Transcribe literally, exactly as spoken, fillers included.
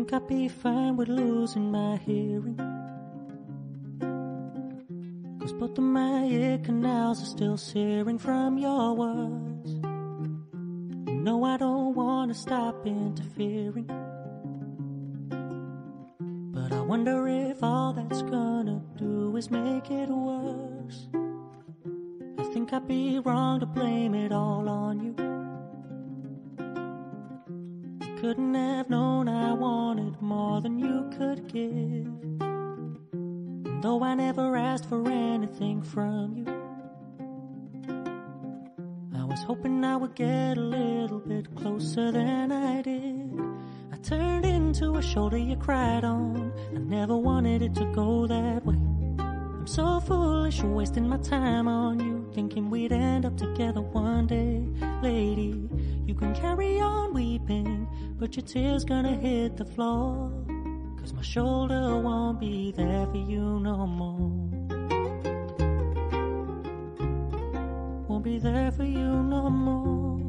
think I'd be fine with losing my hearing, 'cause both of my ear canals are still searing from your words. You know I don't wanna stop interfering, but I wonder if all that's gonna do is make it worse. I think I'd be wrong to blame it all on you. You couldn't have known I wanted more than you could give, and though I never asked for anything from you, I was hoping I would get a little bit closer than I did. I turned into a shoulder you cried on. I never wanted it to go that way. I'm so foolish, wasting my time on you, thinking we'd end up together one day. Lady, you can carry on weeping, but your tears gonna hit the floor, 'cause my shoulder won't be there for you no more. Won't be there for you no more.